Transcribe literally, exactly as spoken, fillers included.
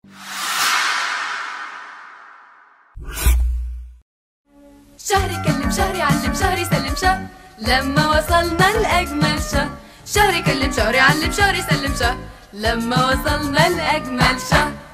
شهري كلم شهري علم شهري سلم شه، لما وصلنا لأجمل شه. شهري كلم شهري علم شهري سلم شه، لما وصلنا لأجمل شه.